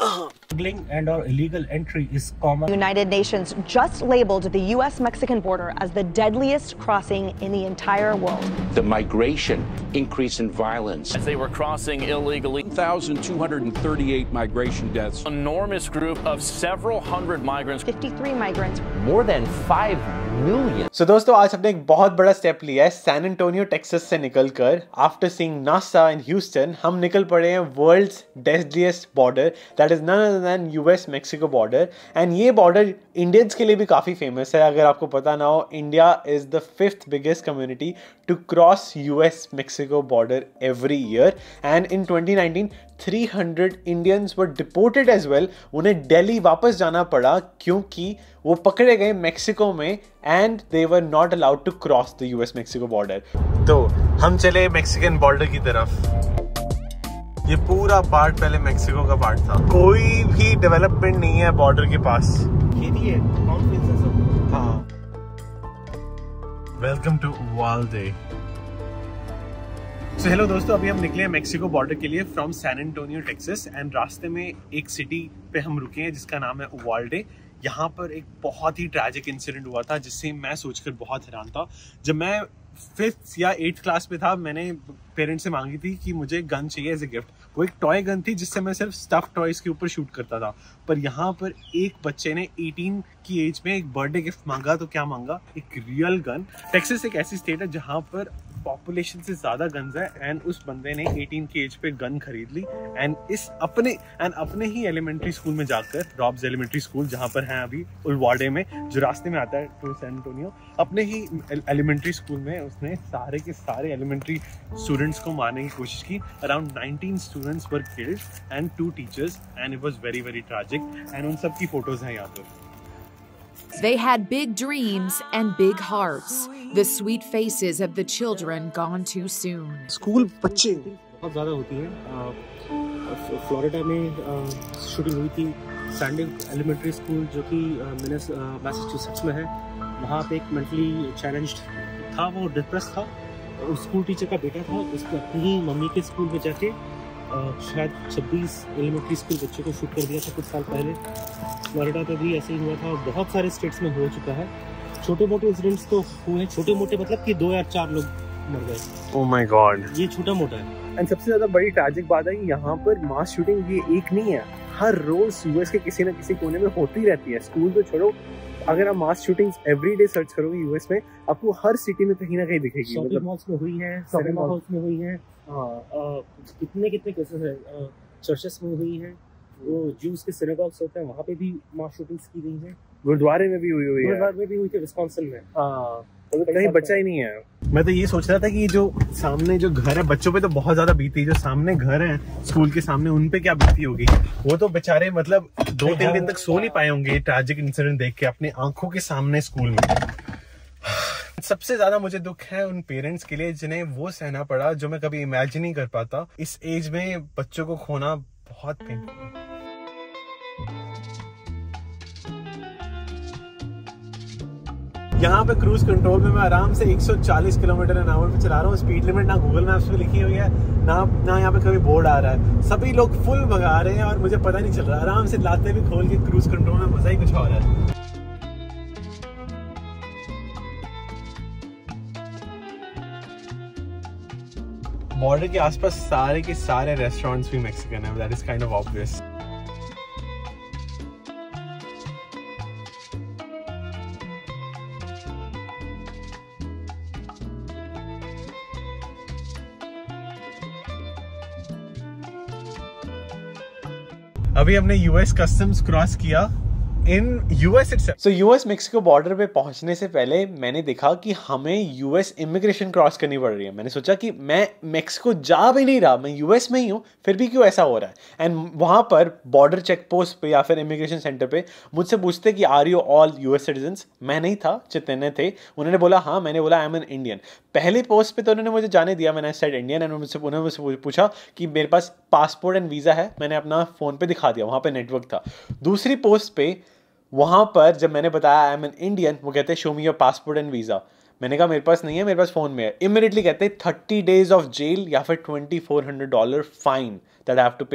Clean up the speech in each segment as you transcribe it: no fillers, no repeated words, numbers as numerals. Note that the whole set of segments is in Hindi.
Smuggling and or illegal entry is common. United Nations just labeled the U.S.-Mexican border as the deadliest crossing in the entire world. The migration increase in violence. As they were crossing illegally. 1,238 migration deaths. Enormous group of several hundred migrants. 53 migrants. More than 5 million. So दोस्तों आज हमने एक बहुत बड़ा स्टेप लिया है सैन एंटोनियो टेक्सास से निकलकर after seeing NASA in Houston हम निकल पड़े हैं world's deadliest border that is none other than US Mexico border and ये बॉर्डर इंडियंस के लिए भी काफ़ी फेमस है अगर आपको पता ना हो India is the 5th biggest community to cross US Mexico border every year and in 2019 300 Indians were deported as well उन्हें दिल्ली वापस जाना पड़ा क्योंकि वो पकड़े गए मेक्सिको में and they were not allowed to cross the US Mexico border. तो हम चले मेक्सिकन बॉर्डर की तरफ। ये पूरा पार्ट पहले मेक्सिको का पार्ट था, कोई भी डेवलपमेंट नहीं है बॉर्डर के पास। खेती है, कॉन्फ्रेंस है सब। हाँ, वेलकम टू उवाल्डे। तो हेलो दोस्तों, अभी हम निकले हैं मेक्सिको बॉर्डर के लिए from San Antonio Texas and रास्ते में एक सिटी पे हम रुके हैं जिसका नाम है उवाल्डे। यहाँ पर एक बहुत ही ट्रैजिक इंसिडेंट हुआ था जिससे मैं सोचकर बहुत हैरान था। जब मैं 5th या 8th क्लास में था मैंने पेरेंट्स से मांगी थी कि मुझे गन चाहिए एज ए गिफ्ट। वो एक टॉय गन थी जिससे मैं सिर्फ स्टफ टॉयज के ऊपर शूट करता था, पर यहाँ पर एक बच्चे ने 18 की एज में एक बर्थडे गिफ्ट मांगा तो क्या मांगा, एक रियल गन। टेक्सास एक ऐसी स्टेट है जहाँ पर पॉपुलेशन से ज्यादा गन्स है एंड उस बंदे ने 18 की एज पे गन खरीद ली एंड अपने ही एलिमेंट्री स्कूल में जाकर, रॉब्स एलिमेंट्री स्कूल जहाँ पर है अभी उवाल्डे में जो रास्ते में आता है टू सैन एंटोनियो, अपने ही एलिमेंट्री स्कूल में उसने सारे के सारे एलिमेंट्री स्टूडेंट्स को मारने की कोशिश की। Around 19 students were killed and 2 teachers and it was very very tragic and उन सब की फोटोज हैं यहाँ पर। They had big dreams and big hearts, the sweet faces of the children gone too soon. School बच्चे बहुत ज़्यादा होती हैं। फ्लोरिडा में शूटिंग हुई थी सैंडी एलिमेंट्री स्कूल जो कि मैसाचुसेट्स में है। वहाँ पे एक मेंटली चैलेंज्ड था, वो डिप्रेस था। उस स्कूल टीचर का बेटा था, उसने अपनी ही मम्मी के स्कूल में जाके शायद 26 एलिमेंट्री स्कूल बच्चों को शूट कर दिया था कुछ साल पहले। फ्लोरिडा पे भी ऐसे ही हुआ था, बहुत सारे स्टेट्स में हो चुका है। छोटे मोटे इंसिडेंट्स तो हुए, छोटे मोटे मतलब कि 2 या 4 लोग मर गए। ओह माय गॉड, ये छोटा मोटा है। एंड सबसे ज्यादा बड़ी ट्रैजिक बात है कि यहाँ पर मास शूटिंग ये एक नहीं है, हर रोज यूएस के किसी न किसी कोने में होती रहती है। स्कूल तो छोड़ो, अगर आप मास शूटिंग्स एवरीडे सर्च करोगे यूएस में आपको हर सिटी में कहीं ना कहीं दिखेगी। शॉपिंग मॉल्स में हुई है, सिनेमा हॉल्स में हुई है, कितने केसेस है, चर्चेस में हुई है, वो ज्यूज के सिनेगॉग्स होते हैं वहाँ पे भी मास शूटिंग्स की गई है। गुरुद्वारे में भी हुई है, गुरुद्वारे में भी हुई थी विस्कॉन्सिन में। तो कहीं बचा ही नहीं है। मैं तो ये सोच रहा था कि जो सामने जो घर है, बच्चों पे तो बहुत ज्यादा बीती, जो सामने घर है स्कूल के सामने उन पे क्या बीती होगी। वो तो बेचारे मतलब 2-3 दिन तक सो नहीं पाए होंगे ट्रैजिक इंसिडेंट देख के अपने आंखों के सामने स्कूल में। सबसे ज्यादा मुझे दुख है उन पेरेंट्स के लिए जिन्हें वो सहना पड़ा जो मैं कभी इमेजिन नहीं कर पाता। इस एज में बच्चों को खोना बहुत पेनफुल है। यहाँ पे क्रूज कंट्रोल में मैं आराम से 140 किलोमीटर/आवर पे चला रहा हूँ। स्पीड लिमिट ना गूगल मैप्स पे लिखी हुई है ना यहाँ पे कभी बोर्ड आ रहा है। सभी लोग फुल भगा रहे हैं और मुझे पता नहीं चल रहा। आराम से लाते भी खोल के क्रूज कंट्रोल में मजा ही कुछ और है। बॉर्डर के आसपास सारे के सारे रेस्टोरेंट्स भी मेक्सिकन है, that is kind of obvious. अभी हमने यूएस कस्टम्स क्रॉस किया in US itself. So US Mexico border पे पहुंचने से पहले मैंने देखा कि हमें यूएस इमिग्रेशन क्रॉस करनी पड़ रही है। मैंने सोचा कि मैं मेक्सिको जा भी नहीं रहा, मैं यूएस में ही हूँ, फिर भी क्यों ऐसा हो रहा है। एंड वहाँ पर बॉर्डर चेक पोस्ट पे या फिर इमिग्रेशन सेंटर पे मुझसे पूछते कि are you all US citizens. मैं नहीं था, चितने थे। उन्होंने बोला हाँ, मैंने बोला आई एम एन इंडियन। पहले पोस्ट पे तो उन्होंने मुझे जाने दिया, मैंने सेड इंडियन। एंड उन्होंने मुझसे पूछा कि मेरे पास पासपोर्ट एंड वीज़ा है, मैंने अपना फ़ोन पे दिखा दिया, वहाँ पे नेटवर्क था। दूसरी पोस्ट पे वहाँ पर जब मैंने बताया आई एम एन इंडियन, वो कहते हैं show me your passport and visa. मैंने कहा मेरे पास नहीं है, मेरे पास फ़ोन में है। इमीडिएटली कहते हैं 30 days ऑफ जेल या फिर $2,400 fine that I have to pay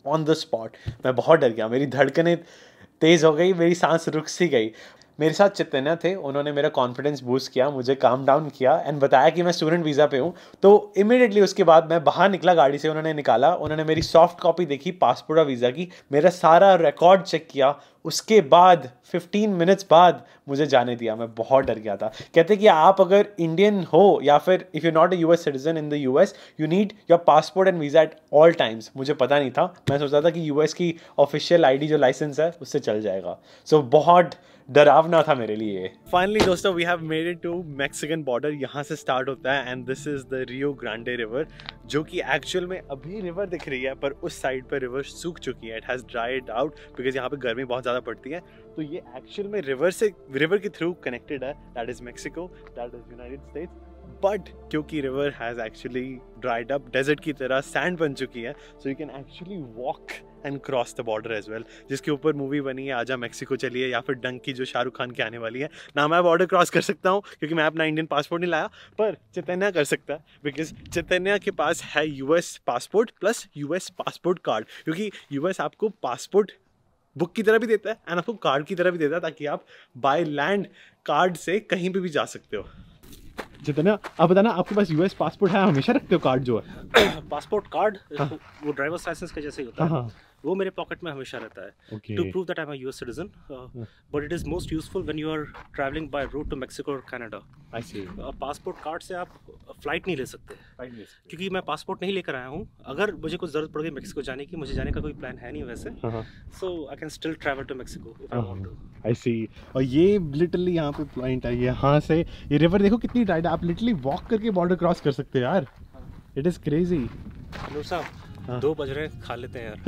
on the spot. मैं बहुत डर गया, मेरी धड़कनें तेज़ हो गई, मेरी सांस रुक सी गई। मेरे साथ चैतन्य थे, उन्होंने मेरा कॉन्फिडेंस बूस्ट किया, मुझे काम डाउन किया एंड बताया कि मैं स्टूडेंट वीज़ा पे हूँ। तो इमीडिएटली उसके बाद मैं बाहर निकला, गाड़ी से उन्होंने निकाला, उन्होंने मेरी सॉफ्ट कॉपी देखी पासपोर्ट और वीज़ा की, मेरा सारा रिकॉर्ड चेक किया। उसके बाद 15 मिनट्स बाद मुझे जाने दिया। मैं बहुत डर गया था। कहते कि आप अगर इंडियन हो या फिर if you not a US citizen in the US, you need your passport and visa at all times. मुझे पता नहीं था, मैं सोचता था कि यूएस की ऑफिशियल आईडी जो लाइसेंस है उससे चल जाएगा। सो बहुत डरावना था मेरे लिए। फाइनली दोस्तों, we have made it to Mexican border. यहाँ से स्टार्ट होता है and this is the Rio Grande river, जो कि एक्चुअल में अभी रिवर दिख रही है पर उस साइड पर रिवर सूख चुकी है। It has dried out because यहाँ पे गर्मी बहुत ज़्यादा पड़ती है। तो ये एक्चुअल में रिवर के थ्रू कनेक्टेड है। That is Mexico, that is United States. But क्योंकि river has actually dried up, desert की तरह सैंड बन चुकी है, so you can actually walk and cross the border as well, जिसके ऊपर मूवी बनी है आजा मैक्सिको चलिए, या फिर डंकी जो शाहरुख खान की आने वाली है ना। मैं बॉर्डर क्रॉस कर सकता हूँ क्योंकि मैं अपना इंडियन पासपोर्ट नहीं लाया, पर चैतन्य कर सकता है बिकॉज चैतन्य के पास है US passport plus US passport card. क्योंकि यूएस आपको पासपोर्ट बुक की तरह भी देता है एंड आपको कार्ड की तरह भी देता है, ताकि आप बाय लैंड कार्ड से कहीं पे भी जा सकते हो। चैतन्य, आप बताना, आपके पास यूएस पासपोर्ट है, हमेशा रखते हो कार्ड जो है? पासपोर्ट कार्ड वो ड्राइवर्स लाइसेंस के जैसे ही होता है, वो मेरे पॉकेट में हमेशा रहता है to prove that I am a US citizen. But it is most useful when you are travelling by road to Mexico और Canada. I see. Passport card से आप फ्लाइट नहीं ले सकते, क्योंकि मैं पासपोर्ट नहीं लेकर आया हूँ। अगर मुझे कुछ ज़रूरत पड़ गई मैक्सिको जाने की, मुझे जाने का कोई प्लान है नहीं वैसे, so I can still travel to Mexico if I want to. I see. और ये लिटरली यहाँ पे पॉइंट है, यहाँ से ये रिवर देखो कितनी टाइट है, आप लिटरली वॉक करके बॉर्डर क्रॉस कर सकते हो यार। It is crazy. नूर साहब, 2 बज रहे हैं, खा लेते हैं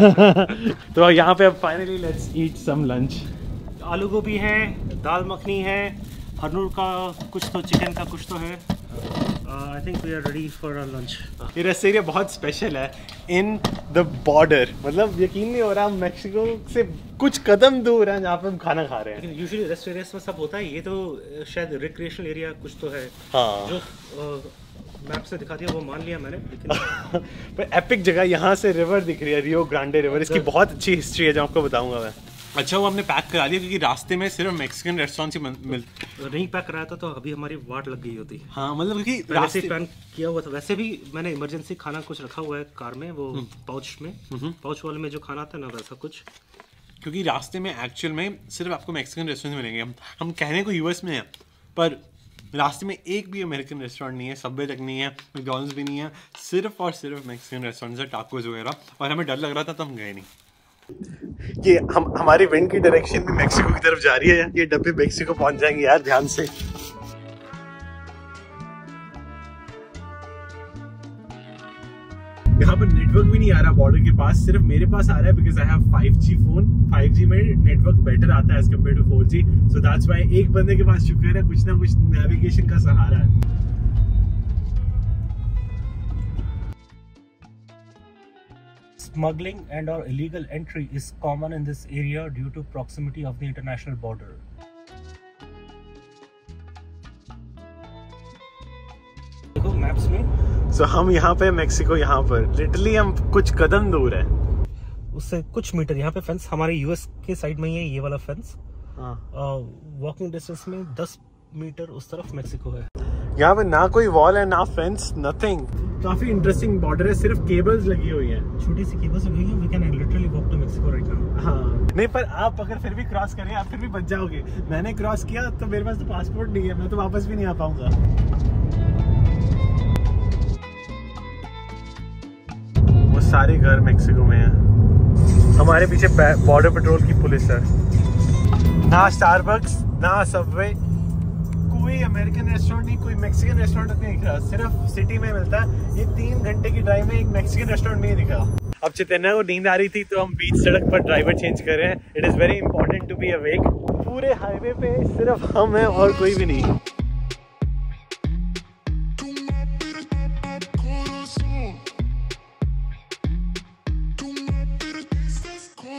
यार। तो यहाँ पे अब finally let's eat some lunch. आलू गोभी है, दाल मखनी है, हरनूर का कुछ तो, चिकन का कुछ तो है। I think we are ready for a lunch. ये रेस्टोरेंट बहुत स्पेशल है इन द बॉर्डर, मतलब यकीन नहीं हो रहा हम मैक्सिको से कुछ कदम दूर हैं जहाँ पे हम खाना खा रहे हैं। लेकिन यूजुअली रेस्टोरेंट्स में सब होता है, ये तो शायद रिक्रिएशनल एरिया कुछ तो है। हाँ, जो मैप से दिखा दिया वो मान लिया मैंने, लेकिन पर एपिक जगह यहाँ से रिवर दिख रही है, रियो ग्रांडे रिवर। इसकी बहुत अच्छी हिस्ट्री है जो आपको बताऊंगा मैं। अच्छा, वो हमने पैक करा दिया क्योंकि रास्ते में सिर्फ मैक्सिकन रेस्टोरेंट से नहीं पैक कराया था तो अभी हमारी वाट लग गई होती। हाँ, मतलब कि रास्ते प्लान किया हुआ था। वैसे भी मैंने इमरजेंसी खाना कुछ रखा हुआ है कार में, वो पाउच में, पाउच वाले में जो खाना आता है ना, वैसा कुछ। क्योंकि रास्ते में एक्चुअल में सिर्फ आपको मैक्सिकन रेस्टोरेंट मिलेंगे। हम कहने को यूएस में हैं, पर रास्ते में एक भी अमेरिकन रेस्टोरेंट नहीं है, सबवे तक नहीं है, मैकडॉनल्ड्स भी नहीं है, सिर्फ और सिर्फ मैक्सिकन रेस्टोरेंट है, टाकोस वगैरह। और हमें डर लग रहा था तो हम गए नहीं। ये हमारी विंड की डायरेक्शन भी मैक्सिको की तरफ जा रही है। ये डब्बे मैक्सिको पहुंच जाएंगे यार, ध्यान से। यहाँ पर नेटवर्क भी नहीं आ रहा बॉर्डर के पास, सिर्फ मेरे पास आ रहा है because I have 5G phone. 5G में नेटवर्क बेटर आता है as compare to 4G, so that's why एक बंदे के पास शुक्र है कुछ ना कुछ नेविगेशन का सहारा है। Smuggling and or illegal entry is common in this area due to proximity of the international border. देखो मैप्स में। So हम यहाँ पे मैक्सिको, यहाँ पर लिटरली हम कुछ कदम दूर है, उससे कुछ मीटर। यहाँ पे फेंस हमारे यूएस के साइड में ही है, ये वाला फेंस। वॉकिंग डिस्टेंस में 10 मीटर उस तरफ मैक्सिको है। यहाँ पे ना कोई वॉल है, ना फेंस, नथिंग। काफी इंटरेस्टिंग बॉर्डर है, सिर्फ केबल्स लगी हुई हैं, छोटी सी केबल्स लगी हुई है। We can literally walk to Mexico right now. हाँ, नहीं, पर आप अगर फिर भी क्रॉस करें, आप फिर भी बच जाओगे। मैंने क्रॉस किया तो मेरे पास तो पासपोर्ट नहीं है, मैं तो वापस भी नहीं आ पाऊंगा। वो सारे घर मैक्सिको में हैं। हमारे पीछे बॉर्डर पेट्रोल की पुलिस है। ना स्टारबक्स, ना सबवे, कोई अमेरिकन रेस्टोरेंट नहीं, कोई मैक्सिकन रेस्टोरेंट नहीं दिख रहा, सिर्फ सिटी में मिलता है। ये 3 घंटे की ड्राइव में एक मैक्सिकन रेस्टोरेंट नहीं दिखा। अब चैतन्य को नींद आ रही थी तो हम बीच सड़क पर ड्राइवर चेंज कर रहे हैं। It is very important to be awake. पूरे हाईवे पे सिर्फ हम हैं और कोई भी नहीं।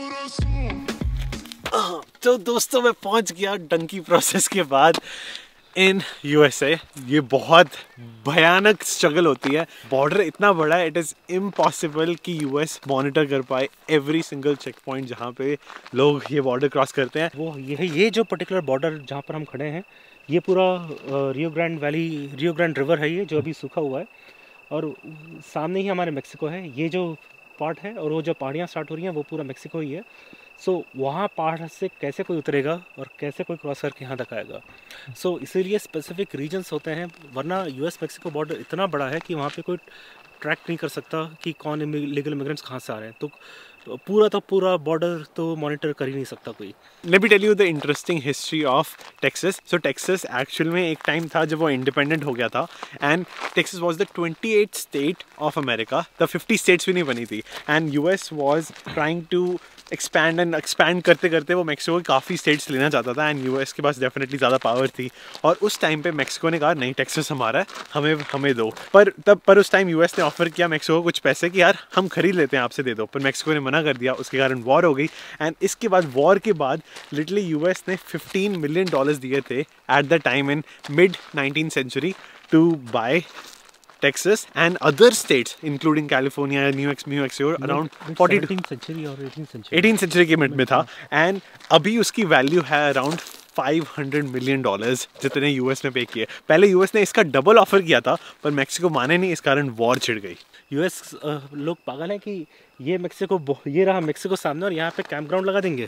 तो दोस्तों, मैं पहुंच गया डंकी प्रोसेस के बाद इन यूएसए ये बहुत भयानक स्ट्रगल होती है। बॉर्डर इतना बड़ा है, इट इज़ इम्पॉसिबल कि यूएस मॉनिटर कर पाए एवरी सिंगल चेक पॉइंट जहाँ पे लोग ये बॉर्डर क्रॉस करते हैं। वो ये जो पर्टिकुलर बॉर्डर जहाँ पर हम खड़े हैं, ये पूरा रियो ग्रैंड रिवर है ये, जो अभी सूखा हुआ है, और सामने ही हमारे मेक्सिको है। ये जो पार्ट है और वो जो पहाड़ियाँ स्टार्ट हो रही हैं वो पूरा मेक्सिको ही है। सो वहाँ पहाड़ से कैसे कोई उतरेगा और कैसे कोई क्रॉस करके यहाँ तक आएगा। सो इसीलिए स्पेसिफिक रीजन्स होते हैं, वरना यूएस मेक्सिको बॉर्डर इतना बड़ा है कि वहाँ पे कोई ट्रैक नहीं कर सकता कि कौन इलीगल इमिग्रेंट्स कहाँ से आ रहे हैं। तो पूरा बॉर्डर तो मॉनिटर कर ही नहीं सकता कोई। Let me tell you the interesting history of Texas. So Texas actual में एक टाइम था जब वो इंडिपेंडेंट हो गया था, and Texas was the 28th state of America. The 50 states भी नहीं बनी थी, and US was trying to expand करते करते वो मेक्सिको के काफ़ी स्टेट्स लेना चाहता था, एंड यूएस के पास डेफिनेटली ज़्यादा पावर थी। और उस टाइम पे मेक्सिको ने कहा नहीं, टेक्सास हमारा है, हमें दो। पर उस टाइम यूएस ने ऑफर किया मेक्सिको को कुछ पैसे कि यार हम खरीद लेते हैं, आपसे दे दो, पर मेक्सिको ने मना कर दिया। उसके कारण वॉर हो गई, एंड इसके बाद वॉर के बाद लिटरली यूएस ने $15 मिलियन दिए थे at the time in mid 19th century to buy Texas and other states including California, New Mexico around 18th century और 18th century के मिड में था, एंड अभी उसकी वैल्यू है अराउंड $500 मिलियन जितने यूएस ने पे किए। पहले यूएस ने इसका डबल ऑफर किया था, पर मेक्सिको माने नहीं, इस कारण वॉर छिड़ गई। यूएस लोग पागल है कि ये रहा मेक्सिको सामने और यहाँ पे कैंप ग्राउंड लगा देंगे।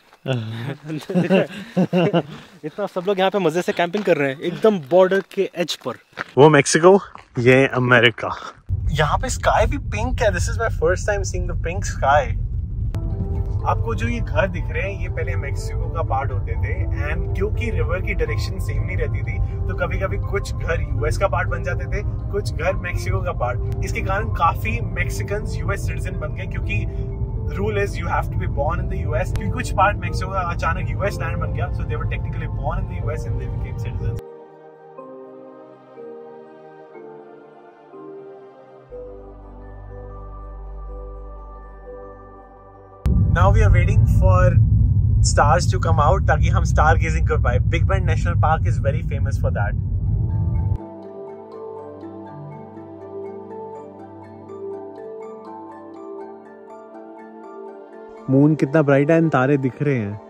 इतना सब लोग यहाँ पे मजे से कैंपिंग कर रहे हैं एकदम बॉर्डर के एज पर। वो मेक्सिको, ये अमेरिका। यहाँ पे स्काई भी पिंक है। This is my first time seeing the pink sky. आपको जो ये घर दिख रहे हैं, ये पहले मेक्सिको का पार्ट होते थे, एंड क्योंकि रिवर की डायरेक्शन सेम नहीं रहती थी, तो कभी कभी कुछ घर यूएस का पार्ट बन जाते थे, कुछ घर मेक्सिको का पार्ट। इसके कारण काफी मैक्सिकन्स यूएस सिटीजन बन गए, क्योंकि rule is you have to be born in the US. क्योंकि कुछ पार्ट मेक्सिको का अचानक यूएस लैंड बन गया, so they were technically born in the US and they became citizens. Now we are waiting for stars to come out ताकि हम स्टार गेजिंग कर पाए। Big Bend National Park is very famous for that. Moon कितना ब्राइट है, तारे दिख रहे हैं।